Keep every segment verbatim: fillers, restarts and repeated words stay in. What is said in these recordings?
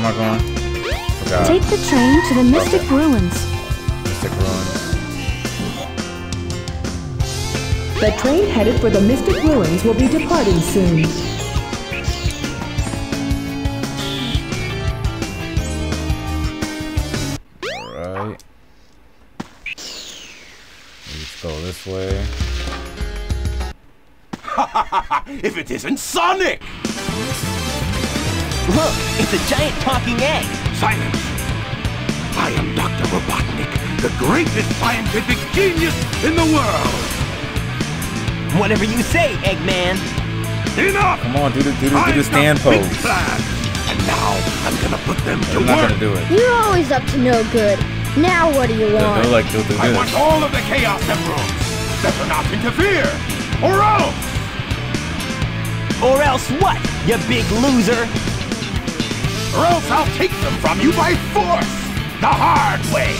am I going? Forgot. Take the train to the Mystic Okay. Ruins. Mystic Ruins. The train headed for the Mystic Ruins will be departing soon. Alright. Let's go this way. If it isn't Sonic! Look, it's a giant talking egg. Silence! I am Doctor Robotnik, the greatest scientific genius in the world! Whatever you say, Eggman. Enough! Come on, do the do the, do I've the stand got big pose. plans, and now I'm gonna put them to I'm not work. gonna do it. You're always up to no good. Now what do you They'll, want? they'll like they'll do I this. want all of the Chaos Emeralds! Better not interfere! Or else! Or else what, you big loser? Or else I'll take them from you by force! The hard way!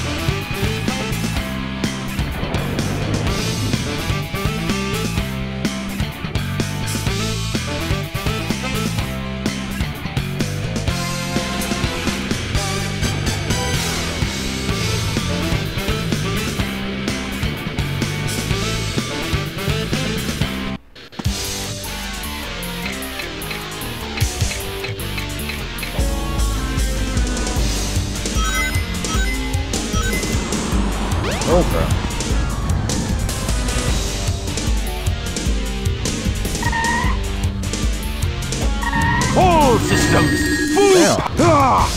Okay. All systems! Full! Damn. Ah!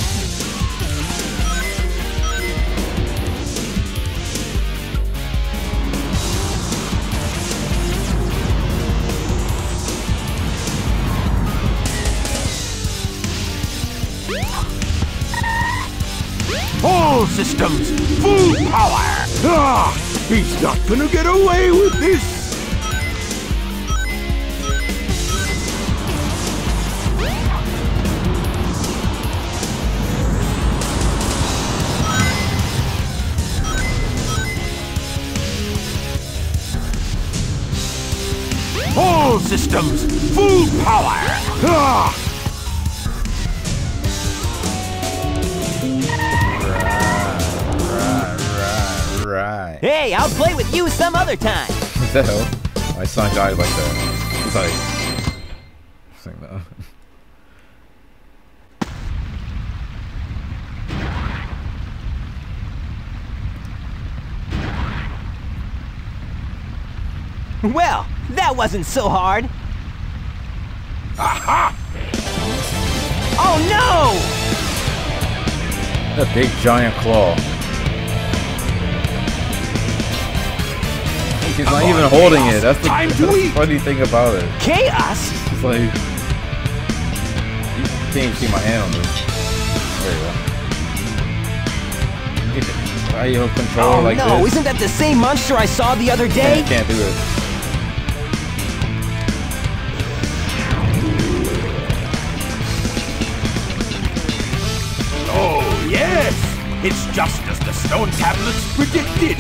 All systems! Full power! Ah! He's not gonna get away with this! All systems! Full power! Ah! Right, right, right. Hey, I'll play with you some other time. What the hell? My son died like that. It's like sing that. Well, that wasn't so hard. Aha! Oh no! That big giant claw. He's not Come even on, holding Chaos. it. That's the, Time that's to the eat. funny thing about it. Chaos? It's like you can't even see my hand on this. There you go. Get the audio control Oh like no, this. isn't that the same monster I saw the other day? Can't, can't do it. Oh, yes! It's just as the stone tablets predicted!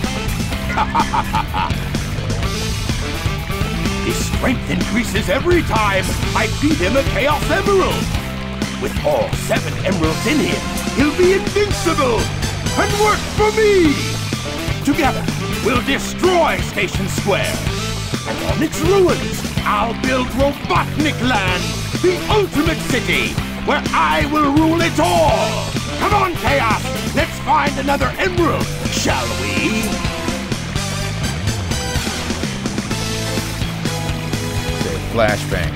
His strength increases every time I feed him a Chaos Emerald! With all seven emeralds in him, he'll be invincible! And work for me! Together, we'll destroy Station Square! And on its ruins, I'll build Robotnik Land, the ultimate city, where I will rule it all! Come on, Chaos! Let's find another emerald, shall we? Flashbang.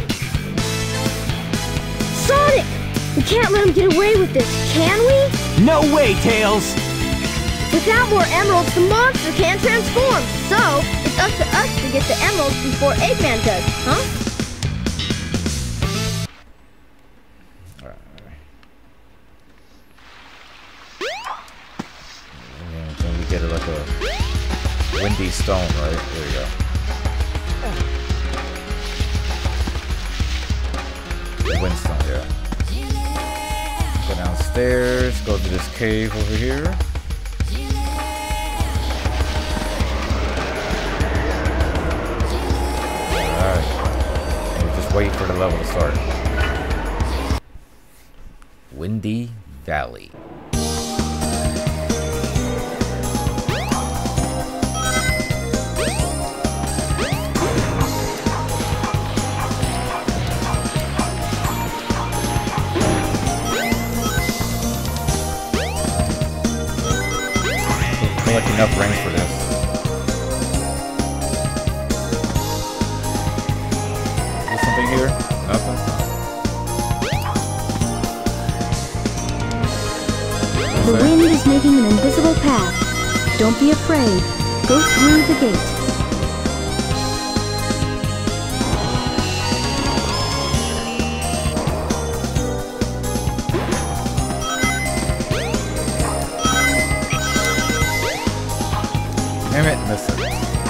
Sonic! We can't let him get away with this, can we? No way, Tails! Without more emeralds, the monster can't transform. So, it's up to us to get the emeralds before Eggman does, huh? And then we get it like a windy stone, right? There you go. The windstone, yeah. Go downstairs, go to this cave over here. Alright. And just wait for the level to start. Windy Valley. Like enough range for this. Is there something here? Nothing? The wind is making an invisible path. Don't be afraid. Go through the gate. Damn it, missed it.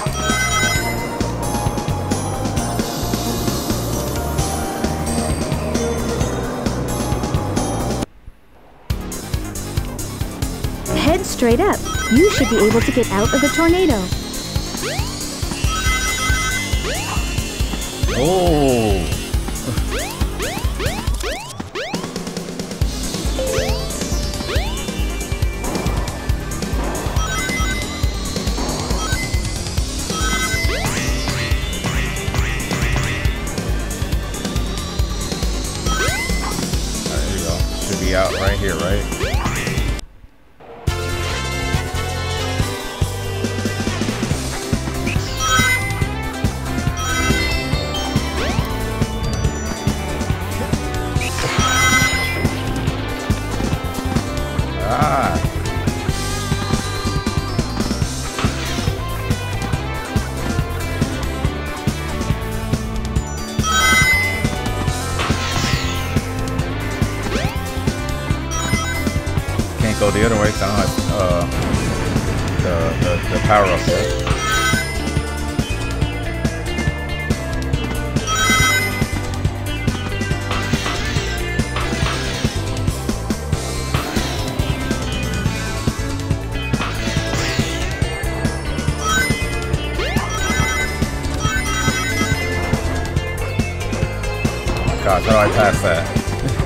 Head straight up. You should be able to get out of the tornado. Oh! Out right here, right? Ah. Go the other way, because I don't have uh, the, the, the power up there. Oh my gosh, how do I pass that?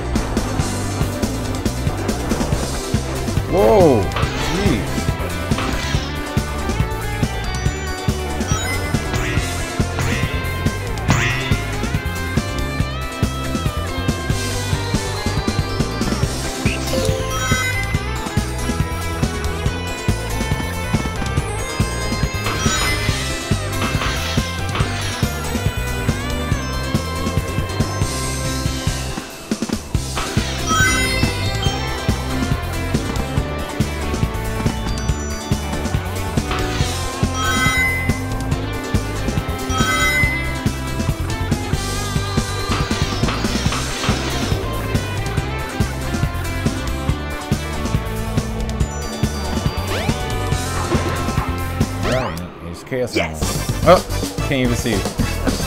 Whoa! Jeez! Chaos yes. Oh, can't even see it.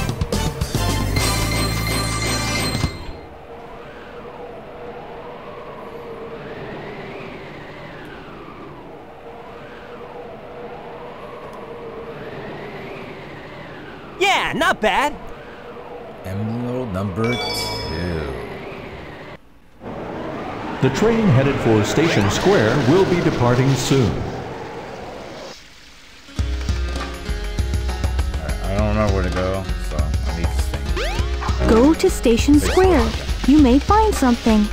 Yeah, not bad. Emerald number two. The train headed for Station Square will be departing soon. I don't know where to go, so I need this thing. Go to Station Square. You may find something.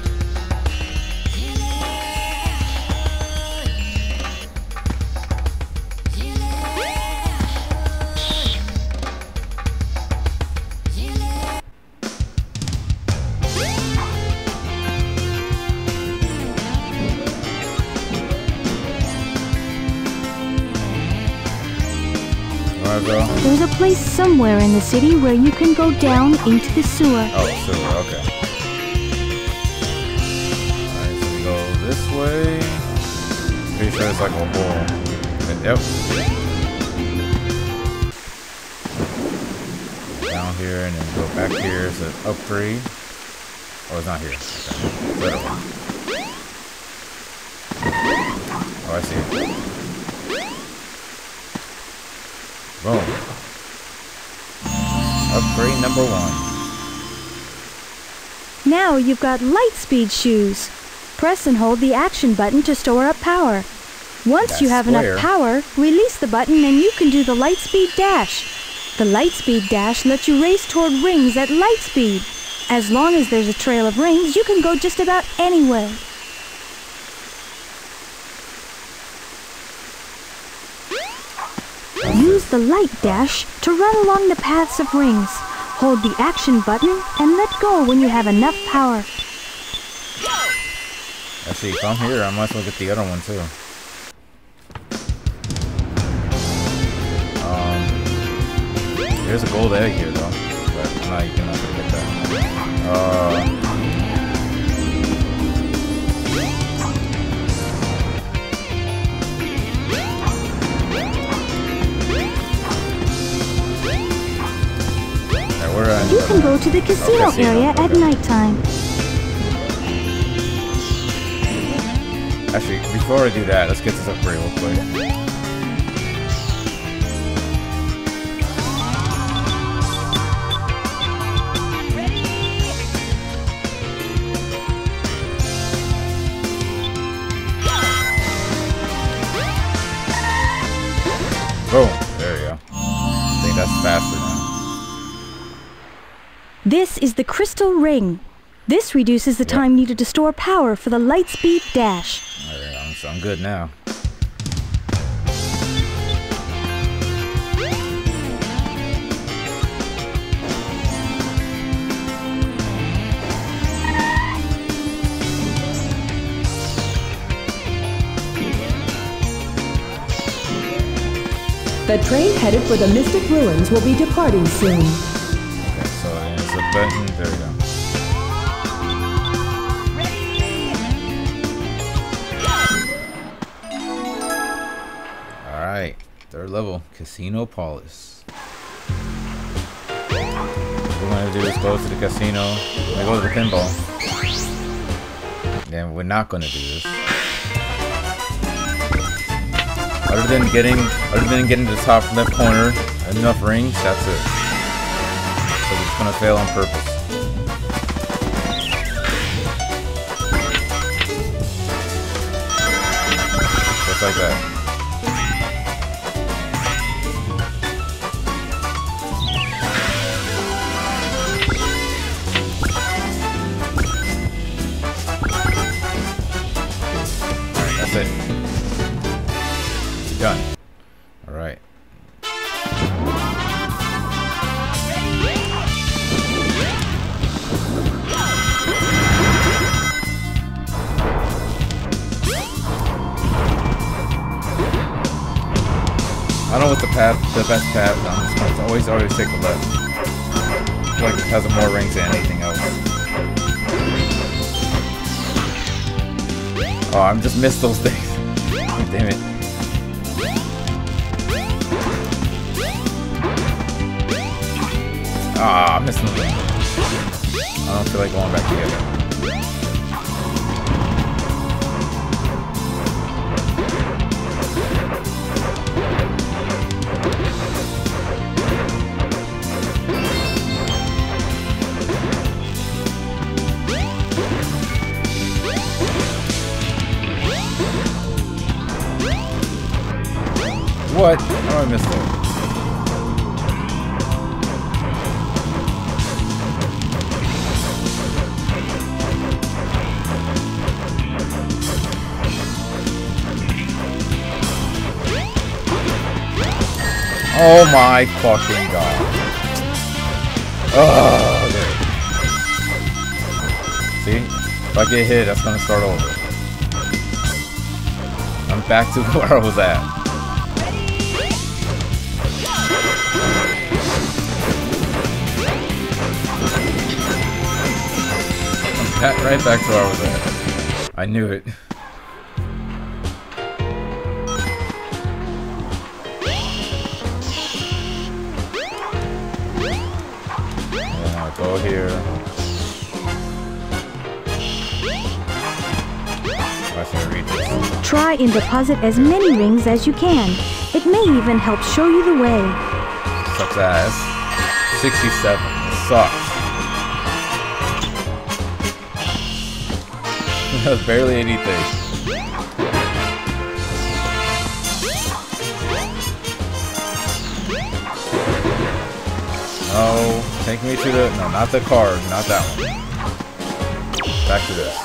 There's a place somewhere in the city where you can go down into the sewer. Oh, sewer, okay. Alright, so we go this way. Pretty sure it's like a hole. Yep. Down here and then go back here. It's an upgrade. Oh, it's not here. Okay. Oh, I see it. Boom. Upgrade number one. Now you've got light speed shoes. Press and hold the action button to store up power. Once That's you have square. enough power, release the button and you can do the Lightspeed Dash. The Lightspeed Dash lets you race toward rings at light speed. As long as there's a trail of rings, you can go just about anywhere. Use the Light Dash to run along the paths of rings. Hold the action button and let go when you have enough power. Actually, if I'm here, I might as well get the other one too. Um, there's a gold egg here though, but no, you cannot get that. Uh, right, we're at, You can go to the casino, oh, casino. area Okay. at nighttime. Actually, before I do that, let's get this upgrade real quick. Boom! There you go. I think that's faster now. This is the Crystal Ring. This reduces the time needed to store power for the Lightspeed Dash. Alright, I'm, so I'm good now. The train headed for the Mystic Ruins will be departing soon. Okay, so there's a button. There we go. Alright, third level, Casinopolis. What we're gonna do is go to the casino. We're gonna go to the pinball. Then we're not gonna do this. Other than getting, other than getting to the top left corner, enough rings, that's it. So we're just gonna fail on purpose. Just like that. Alright, that's it. Done. Alright. I don't know what the path, the best path. I'm just gonna always, always take the left. I feel like it has more rings than anything else. Oh, I just missed those things. Damn it. Ah, I'm missing them. I don't feel like going back together. What? How did I miss that? Oh my fucking god. Oh, see? If I get hit, that's gonna start over. I'm back to where I was at. I'm right back to where I was at. I knew it. Go here. I should read this. Try and deposit as many rings as you can. It may even help show you the way. Sucks ass. sixty-seven. It sucks. That's barely anything. No, take me to the, no, not the card, not that one. Back to this.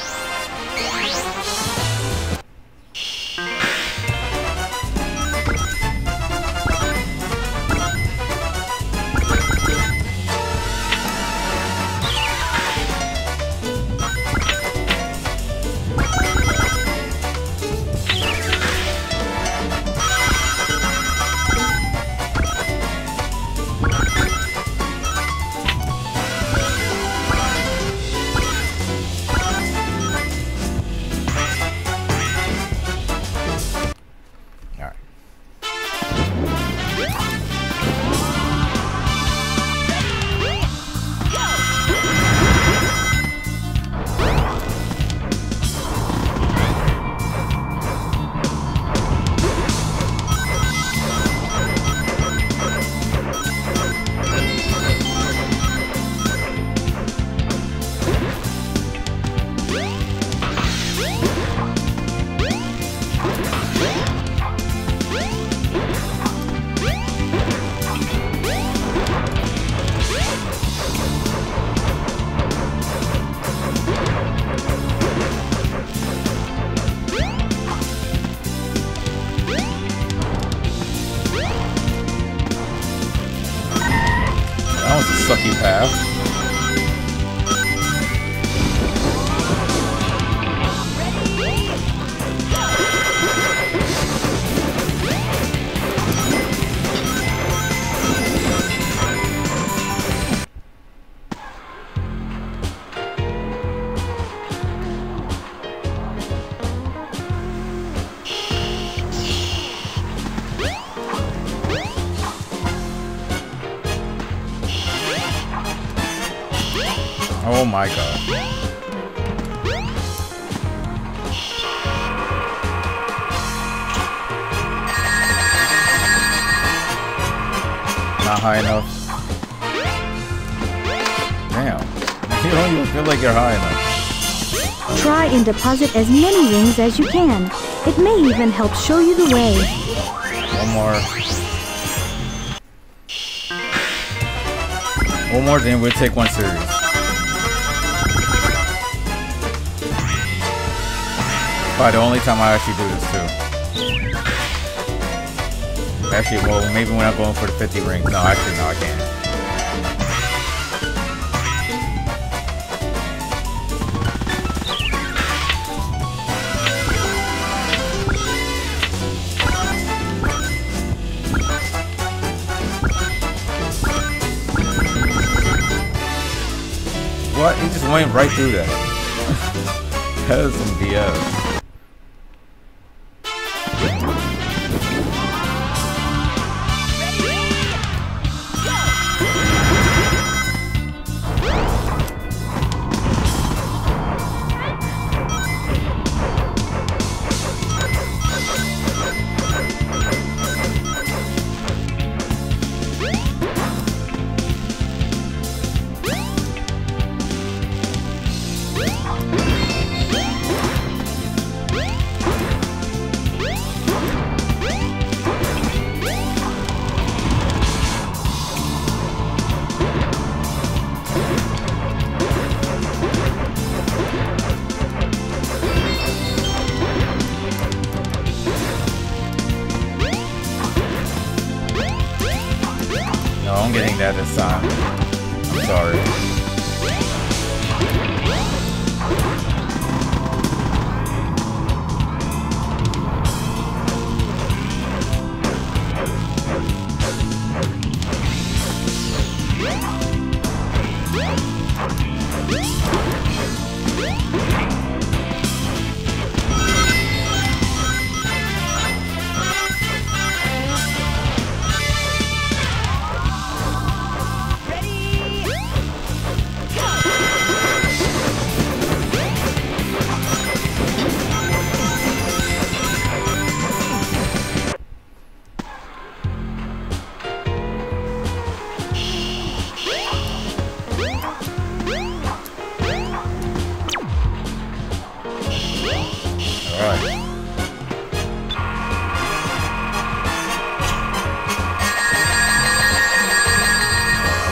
Sucky path. Oh my god. Not high enough. Damn. You don't even feel like you're high enough. Try and deposit as many rings as you can. It may even help show you the way. One more. One more, then we'll take one series. Probably the only time I actually do this too. Actually, well, maybe when I'm going for the fifty rings. No, actually, no, I can't. What? He just went right through that. That is some B S. No, I'm getting that this time. I'm sorry.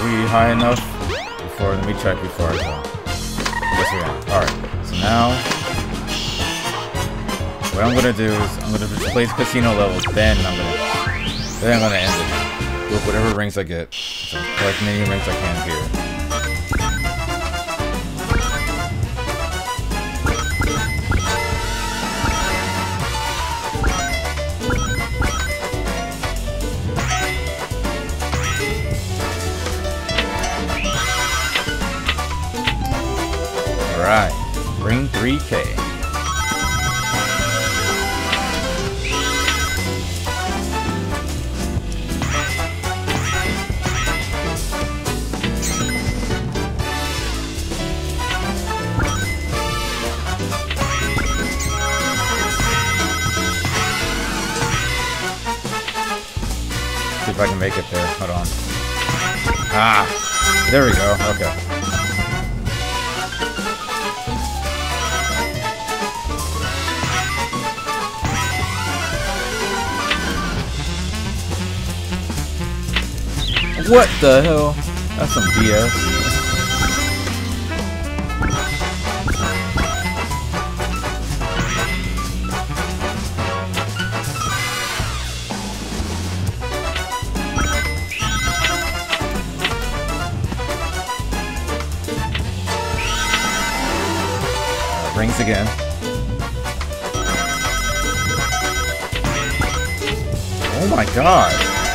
we high enough? Before, let me check before I go. Yes, we are. Alright, so now, what I'm gonna do is, I'm gonna just play the casino level, then I'm gonna, then I'm gonna end it. With whatever rings I get. So, collect many rings I can here. Alright, ring three K. See if I can make it there. Hold on. Ah, there we go. Okay. What the hell? That's some B S. Uh, rings again. Oh my god.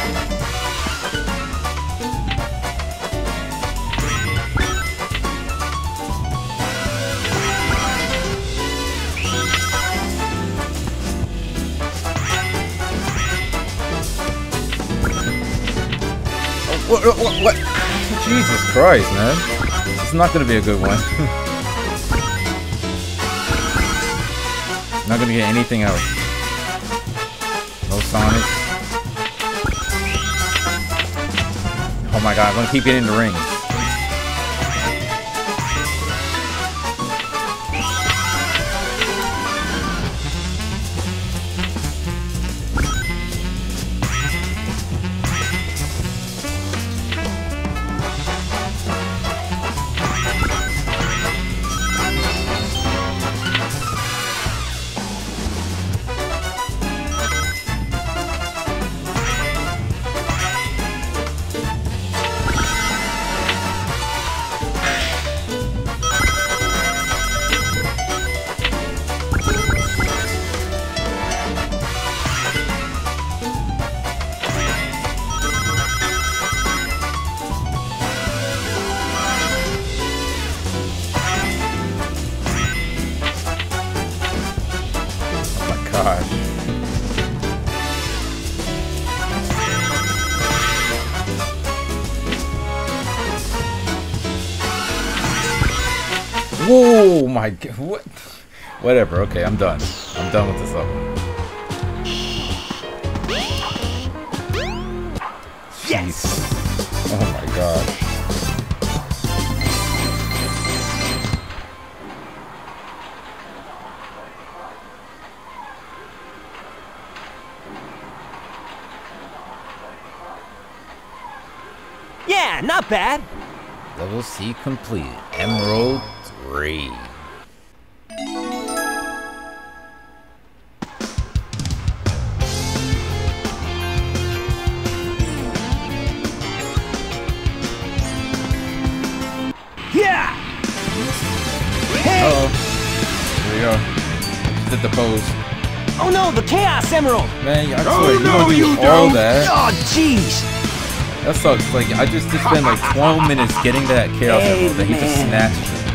What, what, what? Jesus Christ, man. It's not gonna be a good one. Not gonna get anything else. No Sonic. Oh my god, I'm gonna keep getting the rings. Whoa, my god, what? Whatever, okay, I'm done. I'm done with this level. Yes! Oh my god. Yeah, not bad. Level C complete. Emerald three. Yeah. Hey. Uh oh. Here we go. Did the pose. Oh no, the Chaos Emerald. Man, I swear, Oh, you no, don't do you all don't. that. Oh jeez. That sucks. Like, I just, just spent like twelve minutes getting that Chaos Hey, Emerald, and he just man. snatched it.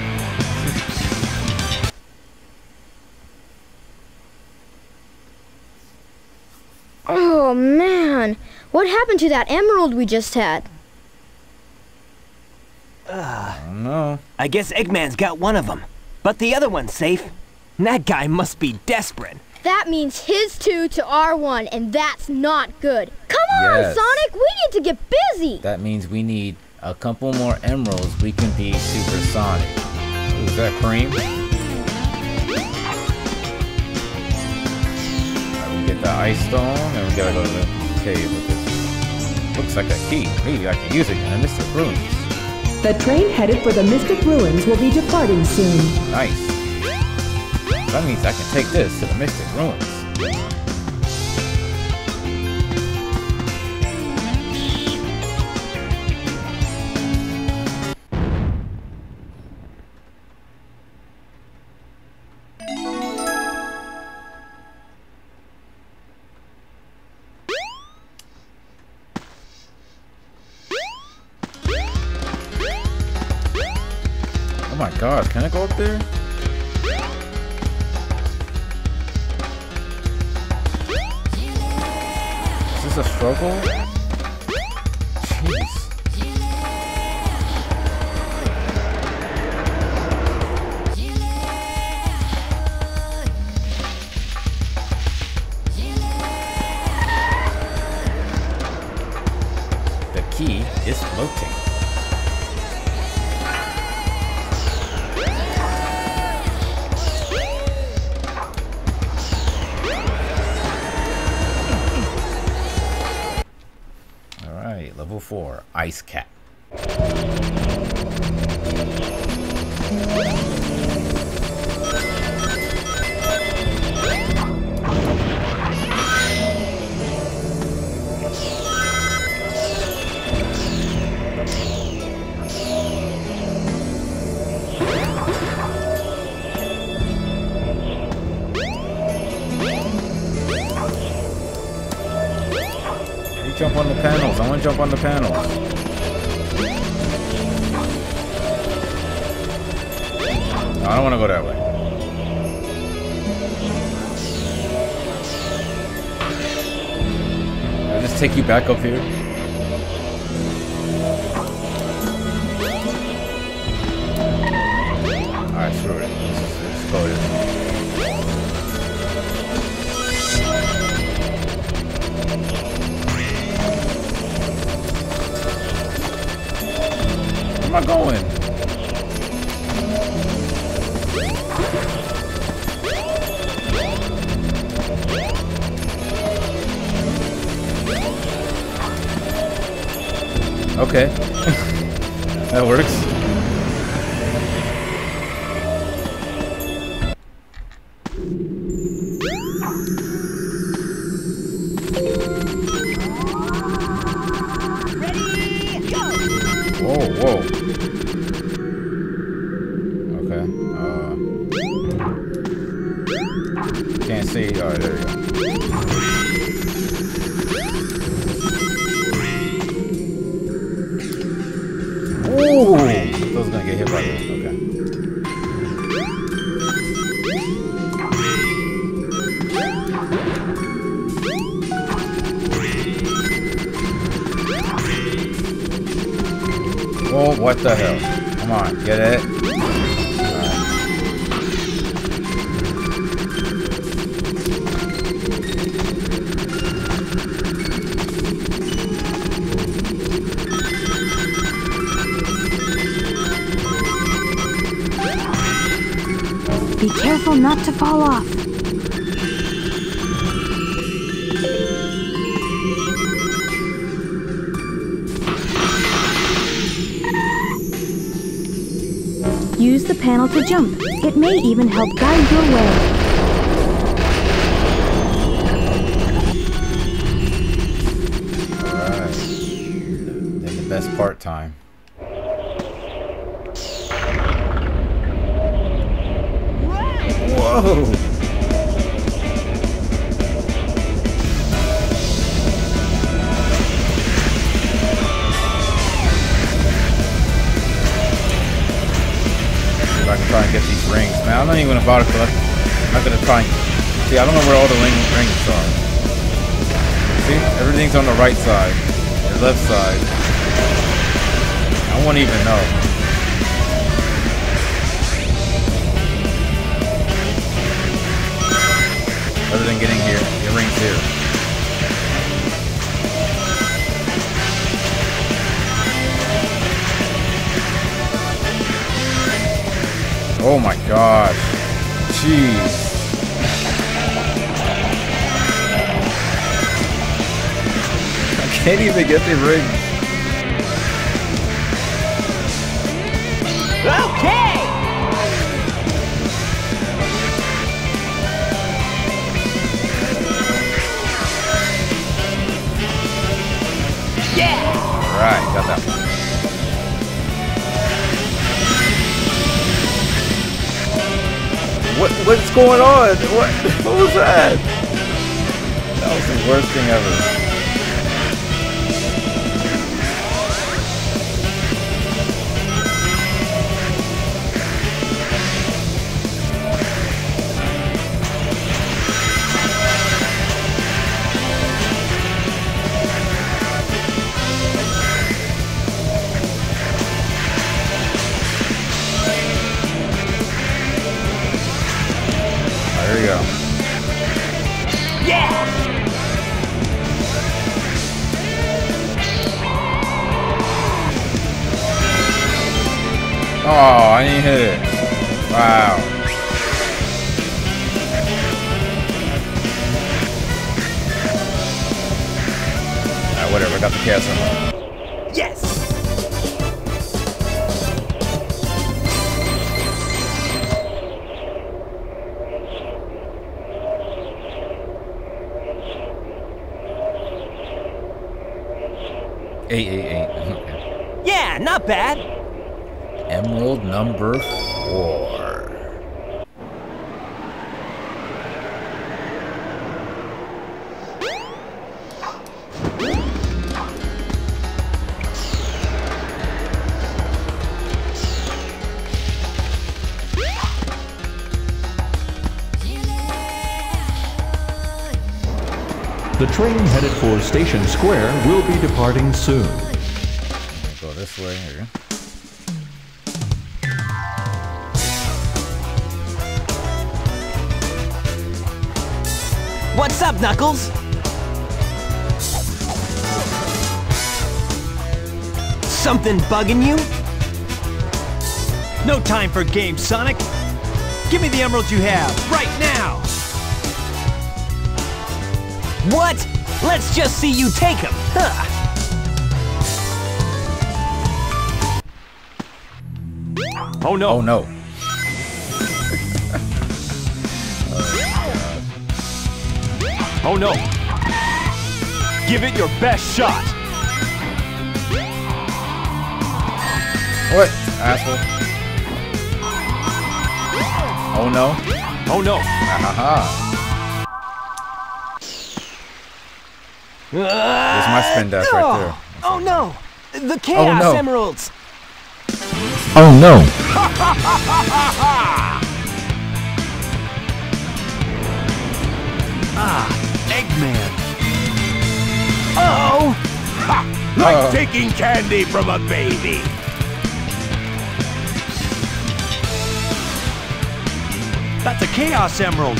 Oh man, what happened to that emerald we just had? I don't know. I guess Eggman's got one of them, but the other one's safe. That guy must be desperate. That means his two to our one, and that's not good. Come on, Yes. Sonic, we need to get busy. That means we need a couple more emeralds. We can be supersonic. Ooh, is that cream? Alright, we get the ice stone, and we gotta go to the cave with this. Looks like a key. Maybe I can use it in the Mystic Ruins. The train headed for the Mystic Ruins will be departing soon. Nice. That means I can take this to the Mystic Ruins. Oh my gosh, can I go up there? Is this a struggle? Jeez. The key is floating. Level four, Ice Cap. Jump on the panels. I want to jump on the panels. No, I don't want to go that way. I'll just take you back up here. Alright, screw it. Let's, let's go here. Where am I going? Okay. That works. Whoa, whoa. Okay. Uh, can't see. All right, there we go. Ooh! I thought I was gonna get hit by this. Okay. Oh, what the hell? Come on, get it. Be careful not to fall off. Use the panel to jump. It may even help guide your way. Alright. Then the best part time. Whoa! I can try and get these rings. Man, I'm not even gonna bother collect. I'm not gonna try and see. I don't know where all the ring, rings are. See, everything's on the right side, the left side. I won't even know. Other than getting here, the rings here. Oh my gosh. Jeez. I can't even get the ring. Okay! Yeah! Alright, got that one. What what's going on? What what was that? That was the worst thing ever. There we go. Yeah! Oh, I didn't hit it. Wow. Alright, whatever, got the chaos emerald. Yes! Eight, eight, eight. Okay. Yeah, not bad. Emerald number four. The train headed for Station Square will be departing soon. Go this way here. What's up, Knuckles? Something bugging you? No time for games, Sonic. Give me the emeralds you have, right now! What? Let's just see you take them. Huh. Oh no. Oh no. Oh no. Give it your best shot. What? Asshole. Oh no. Oh no. Ahaha. There's my spin dash right there. Oh no! The Chaos no. Emeralds! Oh no! Ah, Eggman. Oh! Ha! Like Uh-oh. taking candy from a baby. That's a Chaos Emerald.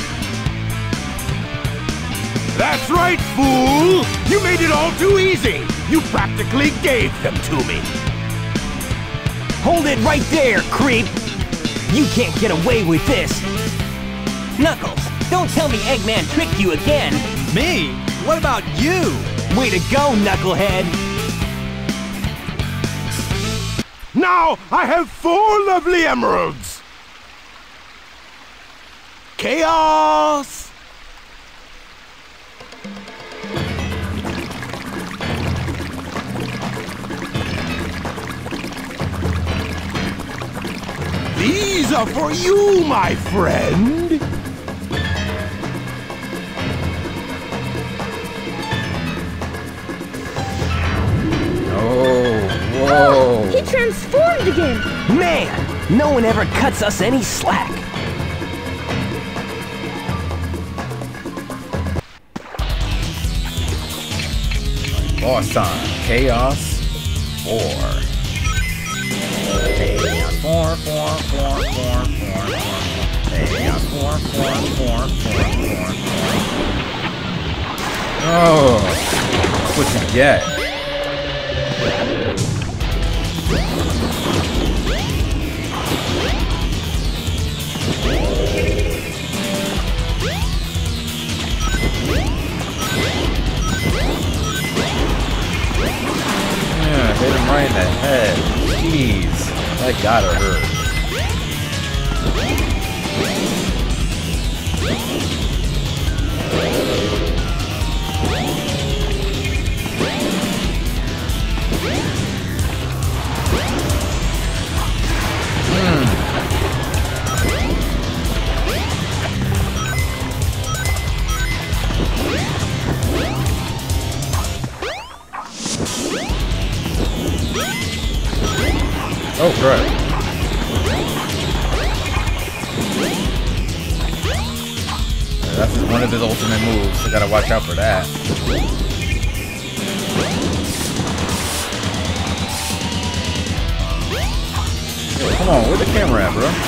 That's right, fool! You made it all too easy! You practically gave them to me! Hold it right there, creep! You can't get away with this! Knuckles, don't tell me Eggman tricked you again! Me? What about you? Way to go, Knucklehead! Now I have four lovely emeralds! Chaos! These are for you, my friend! Oh, whoa! He transformed again! Man, no one ever cuts us any slack! Boss time. Chaos four. Chaos four, four, four, four, four, four. Chaos four, four, four, four, four, four. Oh, that's what you get. That gotta hurt. Oh, crap. Yeah, that's just one of his ultimate moves, so gotta watch out for that. Yo, come on, where's the camera at, bro?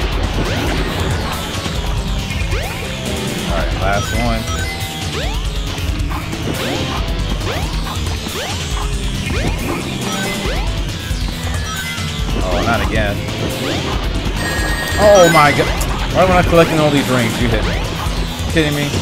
Alright, last one. Oh, not again. Oh my god. Why am I not collecting all these rings? You hit me. You kidding me?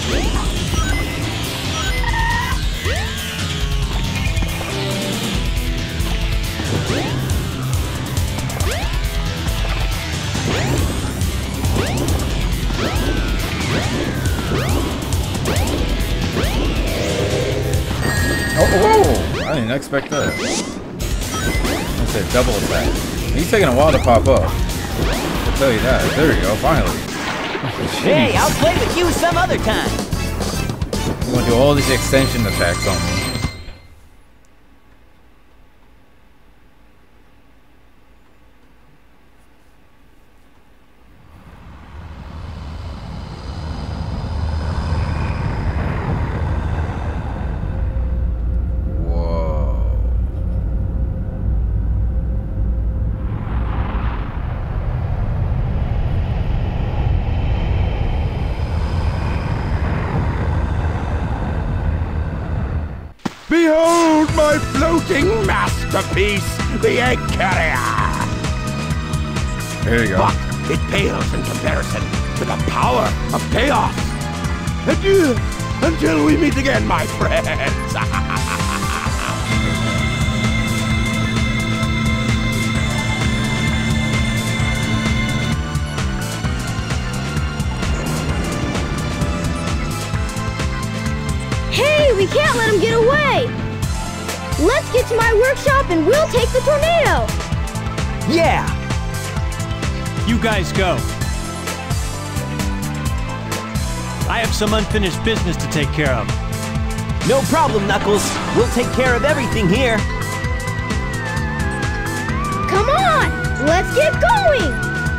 Oh, whoa! I didn't expect that. I said double attack. He's taking a while to pop up. I'll tell you that. There you go, finally. Hey, I'll play with you some other time. I'm gonna do all these extension attacks on me. Behold my floating masterpiece, the Egg Carrier! There you go. But it pales in comparison to the power of chaos. Adieu, until we meet again, my friends. Hey, we can't let him get away! Let's get to my workshop and we'll take the tornado! Yeah! You guys go. I have some unfinished business to take care of. No problem, Knuckles. We'll take care of everything here. Come on! Let's get going!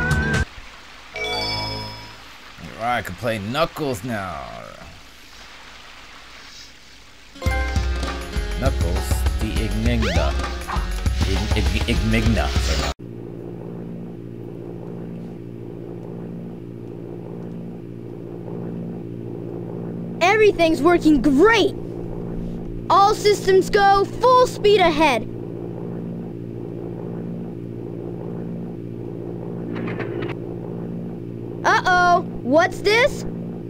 Alright, I can play Knuckles now. Knuckles, the Igmigna. Ig Ig Igmigna. Everything's working great! All systems go, full speed ahead! Uh-oh! What's this?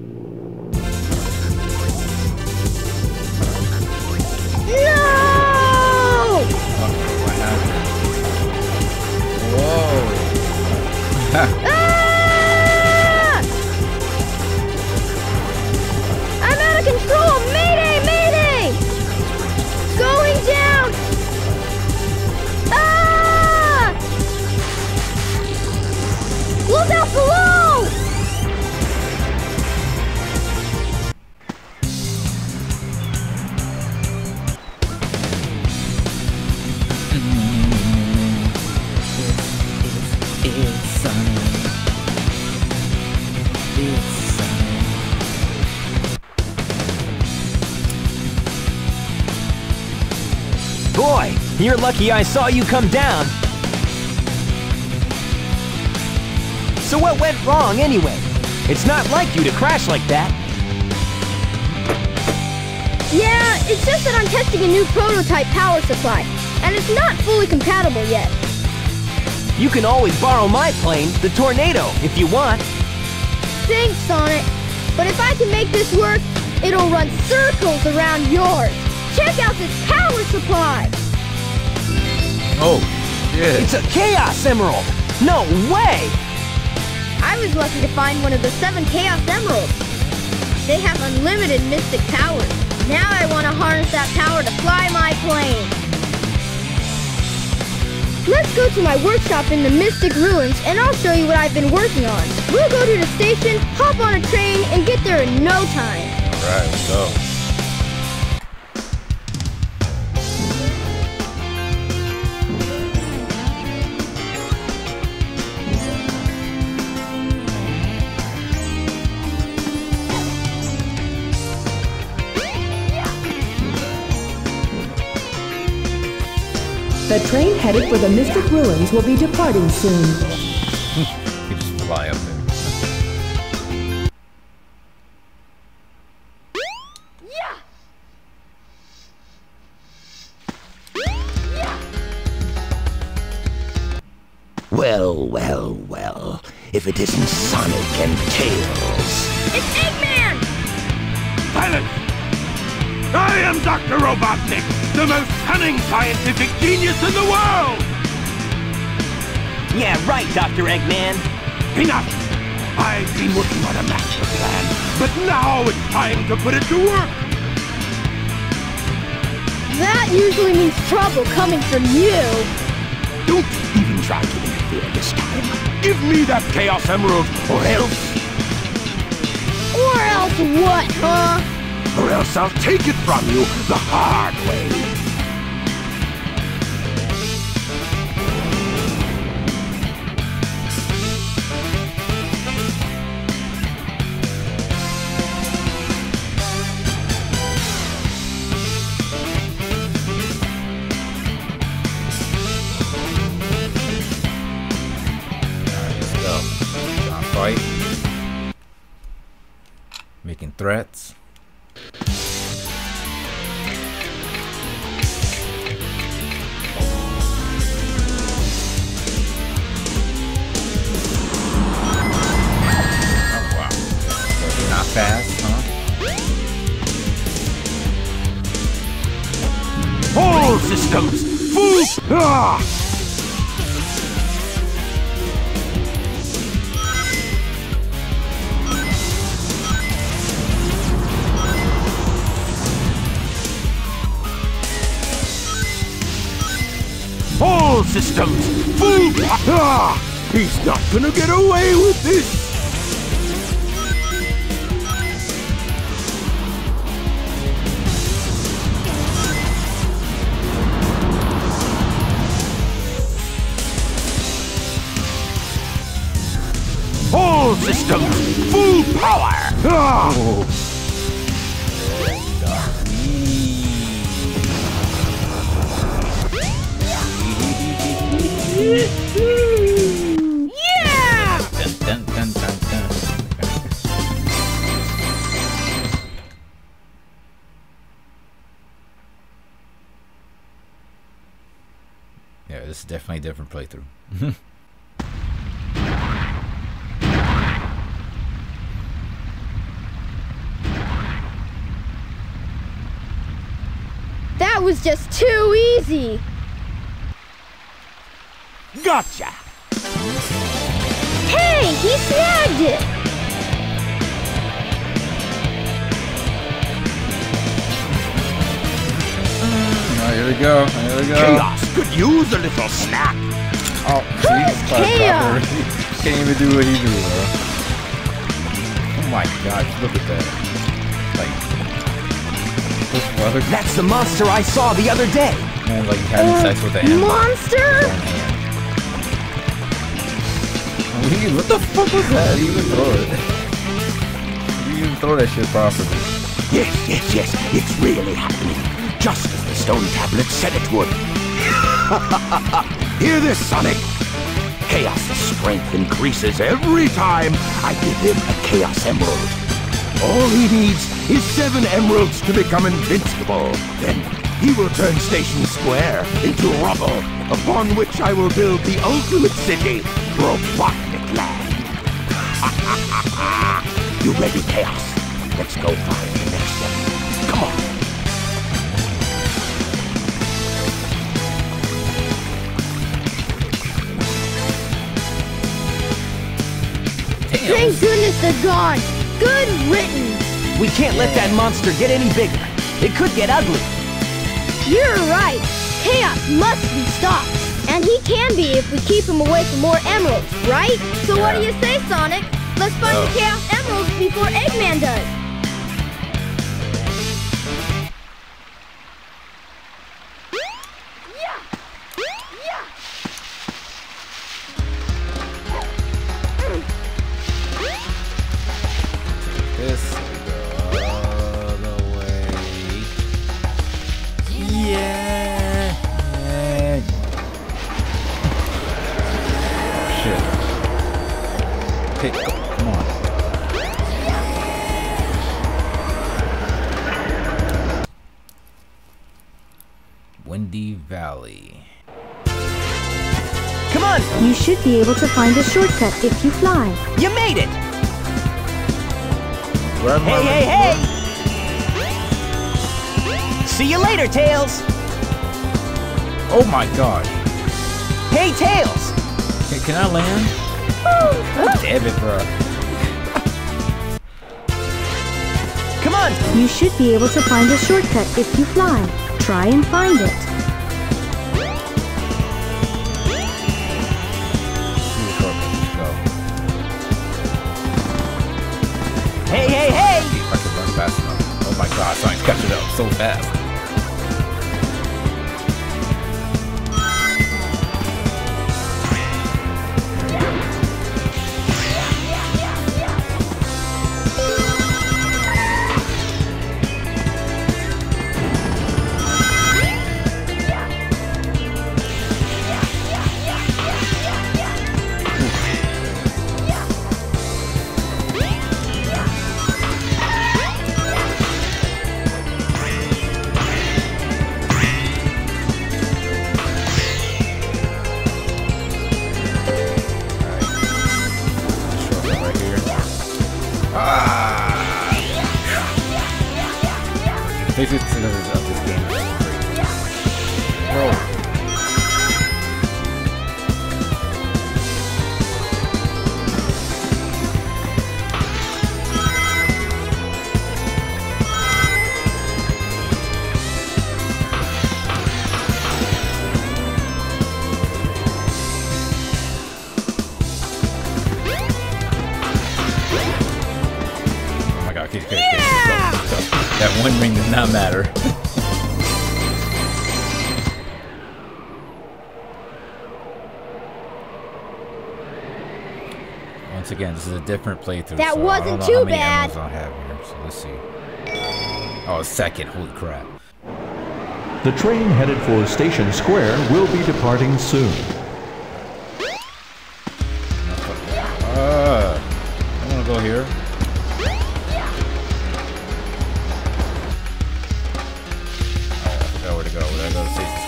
No! What happened? Whoa! Ah! I'm out of control! Mayday! Mayday! Going down! Ah! Look out below! Boy, you're lucky I saw you come down. So what went wrong anyway? It's not like you to crash like that. Yeah, it's just that I'm testing a new prototype power supply, and it's not fully compatible yet. You can always borrow my plane, the Tornado, if you want. Thanks, Sonic. But if I can make this work, it'll run circles around yours. Check out this power supply! Oh, shit. It's a Chaos Emerald! No way! I was lucky to find one of the seven Chaos Emeralds. They have unlimited mystic powers. Now I want to harness that power to fly my plane. Let's go to my workshop in the Mystic Ruins and I'll show you what I've been working on. We'll go to the station, hop on a train, and get there in no time. Alright, let's go. The train headed for the Mystic Ruins will be departing soon. You just fly up there. Yeah! Well, well, well. If it isn't Sonic and Tails. It's Eggman! Silence! I am Doctor Robotnik, the most cunning scientific genius in the world! Yeah, right, Doctor Eggman. Enough! I've been working on a master plan, but now it's time to put it to work! That usually means trouble coming from you. Don't even try to interfere this time. Give me that Chaos Emerald, or else... Or else what, huh? Or else I'll take it from you the hard way. Fight. Making threats. Oh wow. So not fast, huh? All systems full. Ah! All systems full. Ah! He's not gonna get away with this. All systems full power. Ah! Yeah! Dun, dun, dun, dun, dun. Yeah, this is definitely a different playthrough. That was just too easy. Gotcha. Hey, he snagged it. Oh, here we go. Here we go. Chaos could use a little snack. Oh, Who's Chaos? Can't even do what he do, bro. Oh my gosh, look at that. Like, this brother. That's the monster I saw the other day. Man, like having sex with the animal. Monster? He, what the fuck was that? He even throw it. He even throw that shit properly. Yes, yes, yes, it's really happening. Just as the stone tablet said it would. Hear this, Sonic. Chaos' strength increases every time I give him a Chaos Emerald. All he needs is seven emeralds to become invincible. Then he will turn Station Square into rubble, upon which I will build the ultimate city, Robotnik Land. You ready, Chaos? Let's go find the next one. Come on. Thank goodness they're gone. Good riddance. We can't let that monster get any bigger. It could get ugly. You're right. Chaos must be stopped. And he can be if we keep him away from more emeralds, right? So what do you say, Sonic? Let's find Oh. the Chaos Emeralds before Eggman does. This go all the way. Yeah. Shit. Okay, go- come on. Windy Valley. Come on, You should be able to find a shortcut if you fly. you made it. Grab my Hey, hey, hey! See you later, Tails. Oh my god. Hey, Tails. Can, can I land? Damn it, bro. Come on. You should be able to find a shortcut if you fly. Try and find it. Go. Hey, hey, hey! If I can run fast enough. Oh my god, Sonic's catching up so fast. Physics of this game is great. Bro. Oh my god, keep, keep, keep, keep, go, go. That one ring does not matter. Once again, this is a different playthrough. That so I wasn't don't know too how many bad. emeralds I have here, so let's see. Oh, a second. Holy crap. The train headed for Station Square will be departing soon. Uh, I want to go here. Where to go? Would I go to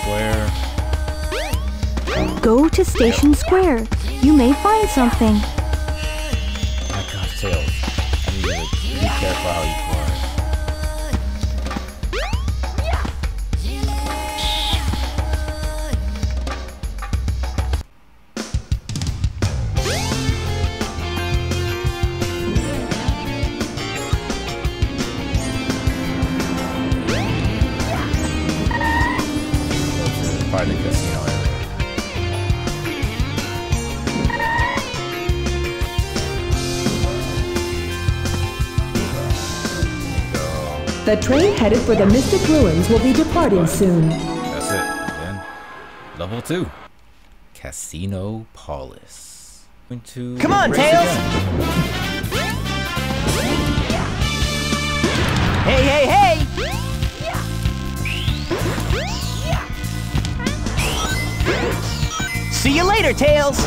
Station Square? Go to Station Square. You may find something. My god, Tails. I need to be careful how you fly. Find the casino area. The train headed for the Mystic Ruins will be departing soon. That's it. Then, level two. Casino Polis. Going to Come on, race Tails! again. Hey, hey, hey! See you later, Tails!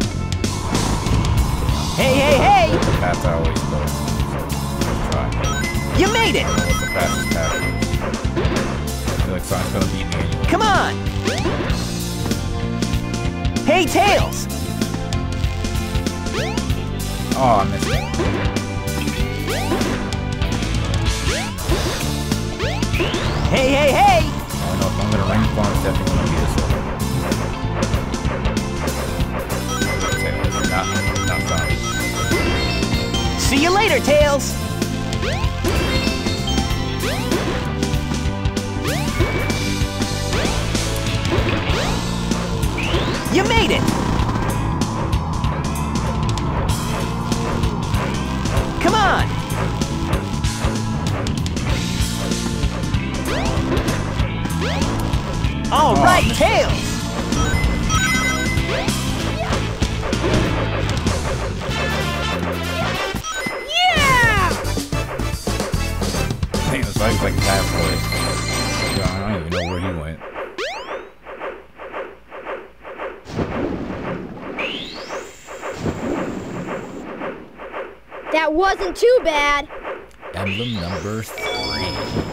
Hey, hey, hey! The path I always go. So, try. You made it! I don't know what the fastest path is. I feel like Sonic's gonna beat me anyway. Come on! Hey, Tails! Oh, I missed it. Hey, hey, hey! I don't know if I'm gonna rank farm, it's definitely gonna be this one. Tails, not, not Sonic. later, Tails! You made it! Come on! All Oh, right, man. Tails! Yeah! Damn, it's like, like halfway. Yeah, I don't even know where he went. That wasn't too bad. Emblem number three.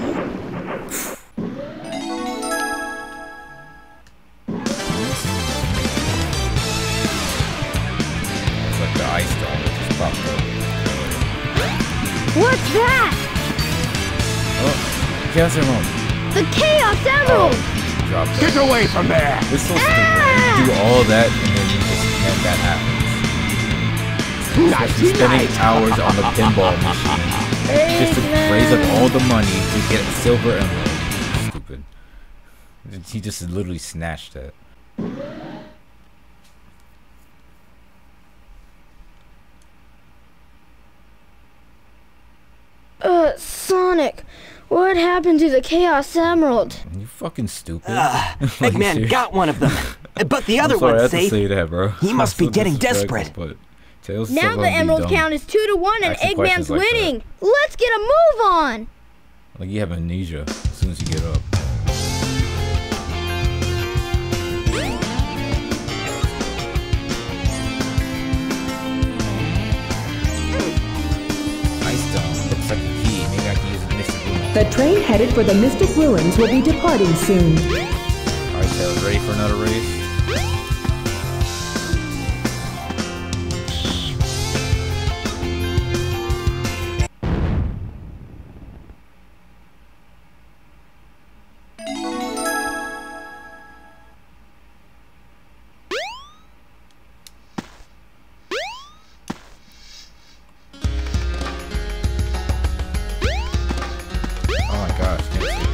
It's like the ice dome that just popped up. What's that? Oh, Chaos Emerald. The Chaos Emerald! Drop that. Get away from there! This is so stupid. You do all that and then you just and that happens. Nighty You're spending night. hours on the pinball machine just to raise up all the money to get a silver emerald. Stupid. He just literally snatched that. Uh, Sonic, what happened to the Chaos Emerald? You fucking stupid. Uh, Like, Eggman serious? got one of them, but the other I'm sorry, I one's have to safe. say that, bro. He must be I'm so getting disrespectful, desperate. But Tails is Now so the gonna be Emerald dumb. count is two to one and Asking Eggman's questions like that. winning. Let's get a move on. Like you have amnesia as soon as you get up. Ice dome looks like a key. Maybe I can use the Mystic Ruin. The train headed for the Mystic Ruins will be departing soon. Alright, Tails, ready for another race? Oh my gosh, can't see.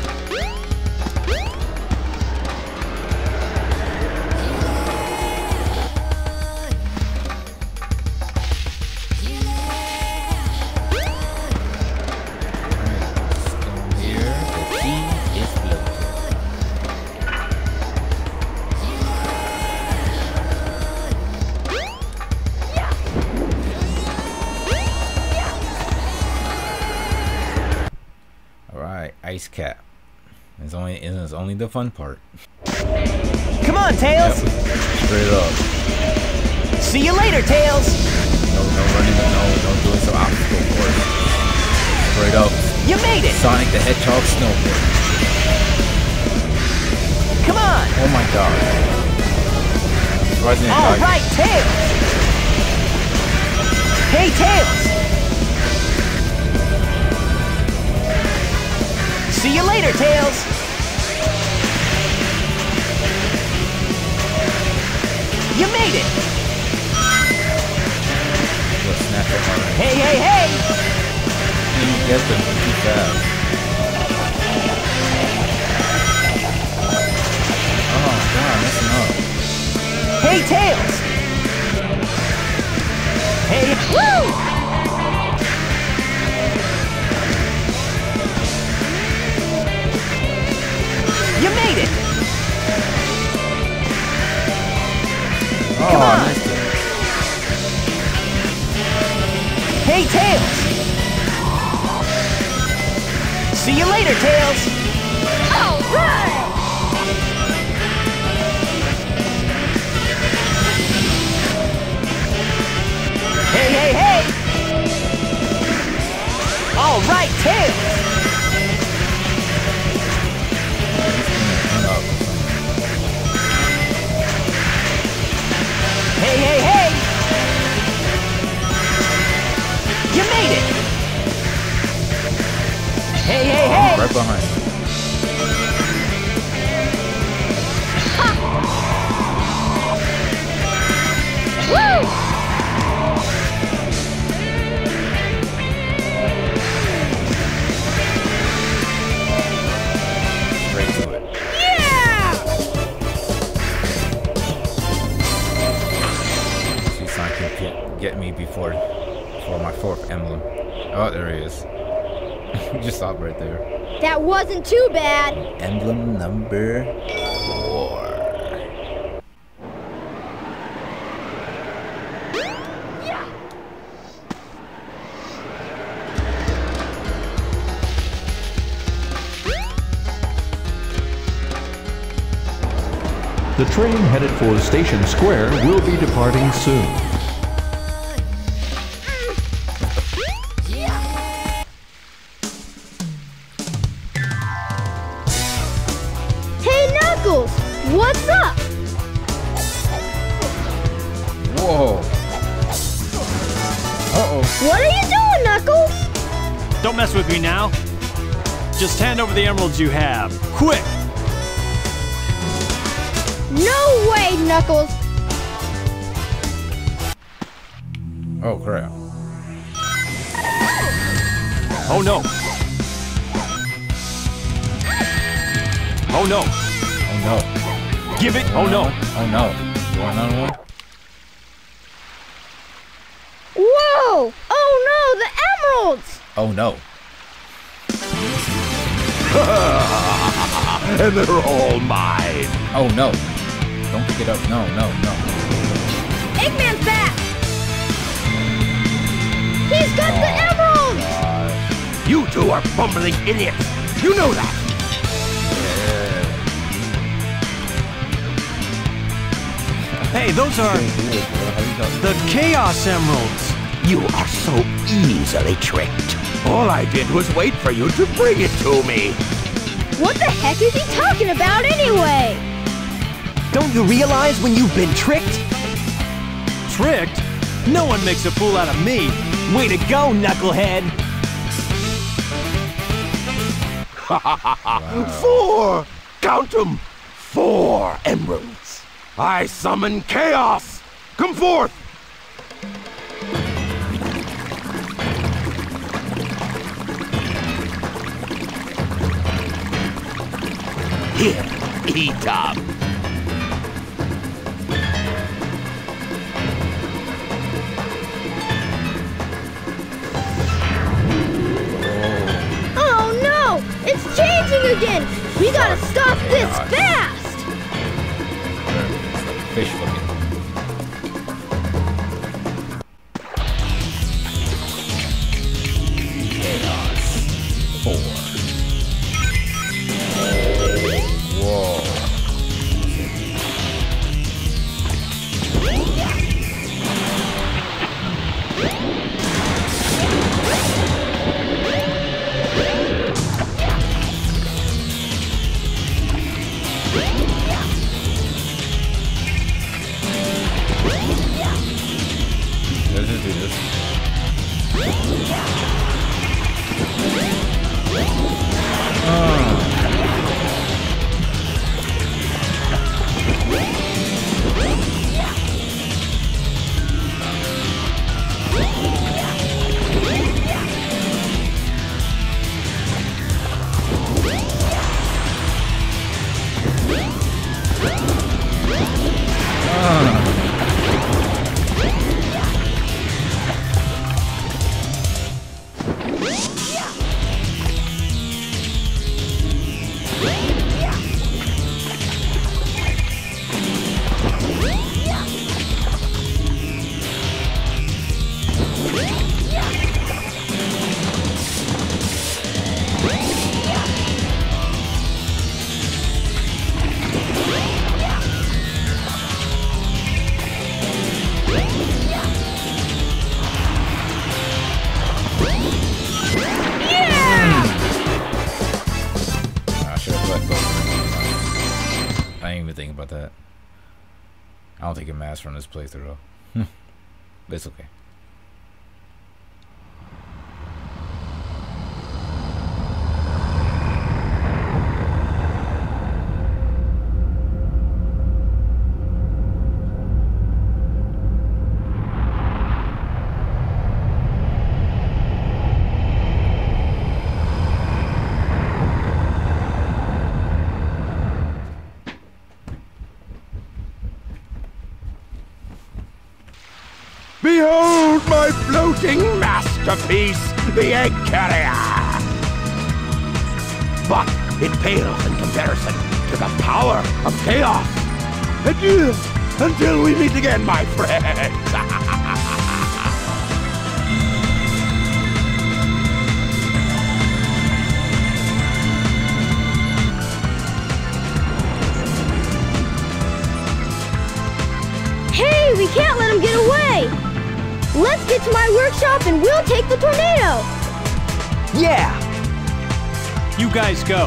Alright, here, the key is floating. Alright, ice cap. It's only it's only the fun part. Come on, Tails! Straight up. See you later, Tails! No, no running, no, no doing some obstacle course. Straight up. You made it! Sonic the Hedgehog snowboard. Come on! Oh my god. Surprising All I- right, Tails! Hey, Tails! See you later, Tails! You made it! Look, snap that already. Hey, hey, hey! You get them too fast. Oh god, messing up. Hey, Tails! Hey, woo! You made it! Oh, Come I on. missed it. Hey, Tails! See you later, Tails! All right! Hey, hey, hey! All right, Tails! Run up or something. Hey, hey, hey! You made it! Hey, hey, hey! Right behind you. Woo! get me before for my fourth emblem. Oh, there he is. Just stop right there. That wasn't too bad. Emblem number four. The train headed for Station Square will be departing soon. Hey, Knuckles! What's up? Whoa. Uh-oh. What are you doing, Knuckles? Don't mess with me now. Just hand over the emeralds you have. Quick! No way, Knuckles! Oh, crap. Oh no! Oh no! Oh, no. Give it! Oh no! Oh, no. You want another one? Whoa! Oh no, the emeralds! Oh, no. And they're all mine. Oh, no. Don't pick it up. No, no, no. Eggman's back! He's got the emeralds! You two are bumbling idiots. You know that. Hey, those are the Chaos Emeralds. You are so easily tricked. All I did was wait for you to bring it to me. What the heck is he talking about anyway? Don't you realize when you've been tricked? Tricked? No one makes a fool out of me. Way to go, Knucklehead! Four! Count 'em! Four emeralds. I summon chaos! Come forth! Here, eat up. Oh no! It's changing again! We gotta stop this fast! Fish looking. Chaos. Four. Whoa. Let's just do this. That. I don't think it matters from this playthrough though. But it's okay. Behold my floating masterpiece, the Egg Carrier! But it pales in comparison to the power of chaos. Adieu, until we meet again, my friends. Hey, we can't let him get away! Let's get to my workshop and we'll take the tornado! Yeah! You guys go.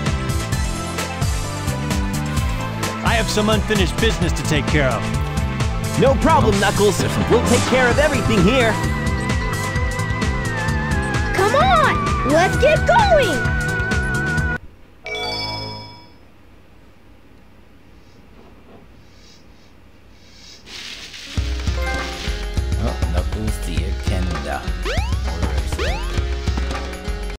I have some unfinished business to take care of. No problem, Knuckles. We'll take care of everything here. Come on! Let's get going!